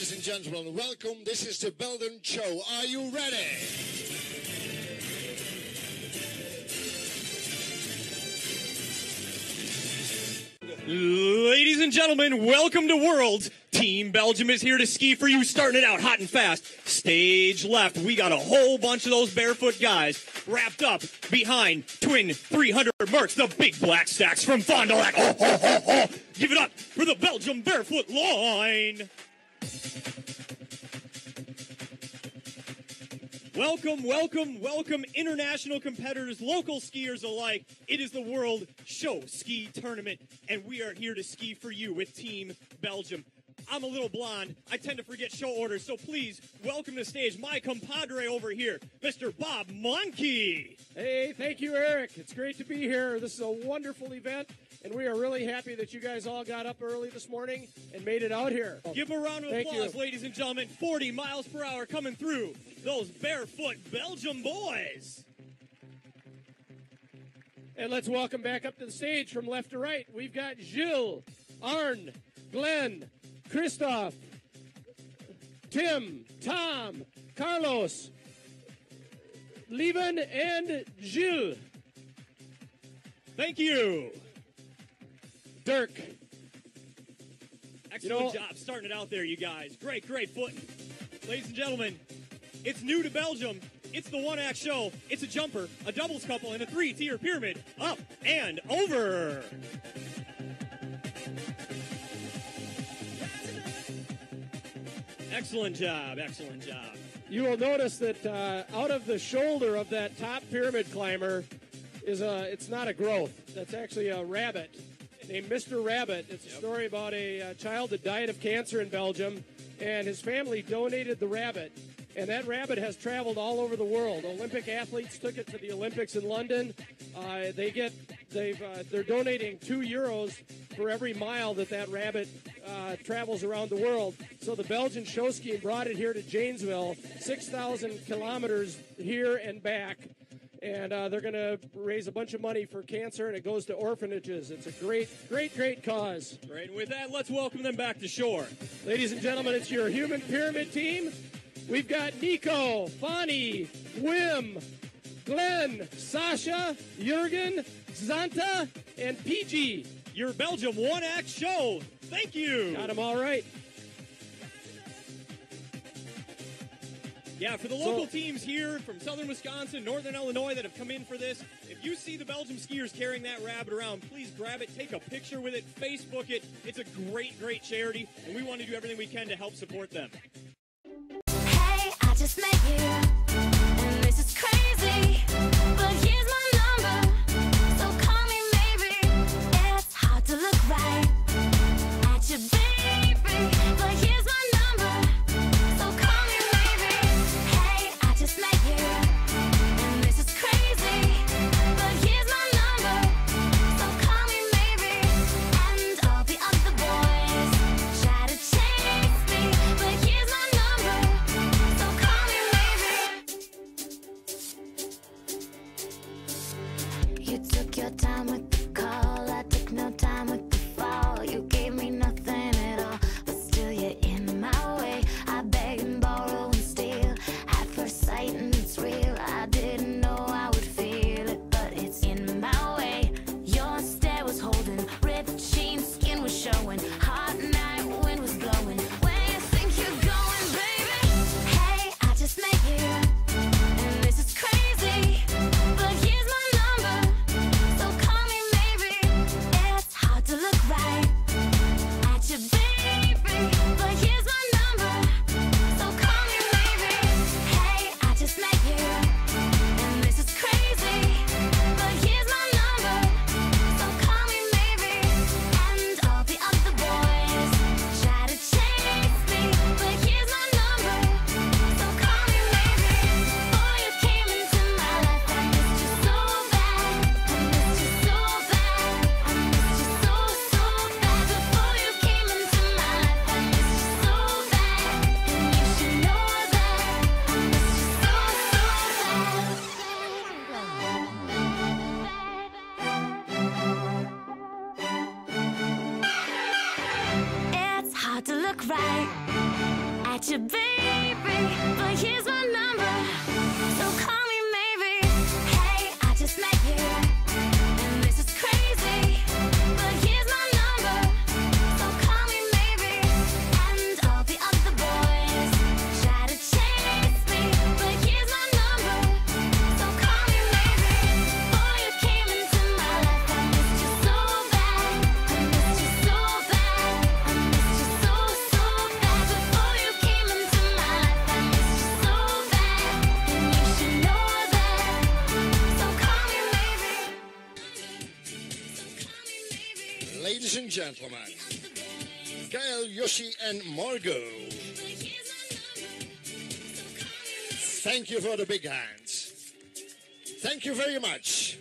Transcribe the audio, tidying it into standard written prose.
Ladies and gentlemen, welcome. This is the Belgian show. Are you ready? Ladies and gentlemen, welcome to Worlds. Team Belgium is here to ski for you, starting it out hot and fast. Stage left, we got a whole bunch of those barefoot guys wrapped up behind twin 300 Mercs, the big black stacks from Fond du Lac. Oh, oh, oh, oh. Give it up for the Belgium barefoot line. Welcome, welcome, welcome, international competitors, local skiers alike. It is the World Show Ski Tournament, and we are here to ski for you with Team Belgium. I'm a little blonde. I tend to forget show orders, so please welcome to stage my compadre over here, Mr. Bob Monkey. Hey, thank you, Eric. It's great to be here. This is a wonderful event, and we are really happy that you guys all got up early this morning and made it out here. Give a round of applause, ladies and gentlemen. 40 miles per hour coming through those barefoot Belgium boys. And let's welcome back up to the stage from left to right. We've got Gilles, Arne, Glenn, Christoph, Tim, Tom, Carlos, Lieven, and Gilles. Thank you. Dirk. Excellent job starting it out there, you guys. Great, great footing. Ladies and gentlemen, it's new to Belgium. It's the one-act show. It's a jumper, a doubles couple, and a three-tier pyramid. Up and over. Excellent job, excellent job. You will notice that out of the shoulder of that top pyramid climber is it's not a growth. That's actually a rabbit named Mr. Rabbit. It's a story about a child that died of cancer in Belgium, and his family donated the rabbit. And that rabbit has traveled all over the world. Olympic athletes took it to the Olympics in London. They're donating €2 for every mile that rabbit travels around the world. So the Belgian show skiing brought it here to Janesville, 6,000 kilometers here and back. And they're going to raise a bunch of money for cancer, and it goes to orphanages. It's a great, great, great cause. Great. And with that, let's welcome them back to shore. Ladies and gentlemen, it's your human pyramid team. We've got Nico, Fonny, Wim, Glenn, Sasha, Jurgen, Zanta, and PG. Your Belgium one-act show. Thank you. Got them all right. Yeah, for the local teams here from southern Wisconsin, northern Illinois that have come in for this, if you see the Belgium skiers carrying that rabbit around, please grab it, take a picture with it, Facebook it. It's a great, great charity, and we want to do everything we can to help support them. I just met you, and this is crazy, but here's my number, so call me maybe. It's hard to look right at you, baby, but here's my number, so call me maybe. Hey, I just met you, and this is crazy, but here's my number, so call me maybe. And all the other boys try to chase me, but here's my number. You took your time with the call, I took no time with the fall. You gave me nothing at all, but still you're in my way. I beg and borrow and steal at first sight, and it's real. I didn't know I would feel it, but it's in my way. Your stare was holding, ripped jeans, skin was showing, hot night wind was blowing. Where you think you're going, baby? Hey, I just met you, and this is crazy, but here's my number, so call me maybe. It's hard to look right at you, baby, but here's my number, so call me maybe. Hey, I just met you, and this is crazy, but here's my number, so call me maybe. And all the other boys try to chase me, but here's my number, so call me maybe. Before you came into my life, I missed you so bad, I missed you so bad, I missed you so, so bad. Before you came into my life, I missed you so bad, and you should know that I missed you so, so bad. It's hard to look right met you, baby, but here's my number, so call me maybe. Hey, I just met you, and this is crazy, but here's my number, so call me maybe. And all the other boys try to chase me, but here's my number, so call me maybe. Before you came into my life, I missed you so bad, I missed you so bad, I missed you so, so bad. Before you came into my life, I missed you so bad, and you should know that, so call me maybe. Ladies and gentlemen, Gail, Yoshi, and Margot. Thank you for the big hands. Thank you very much.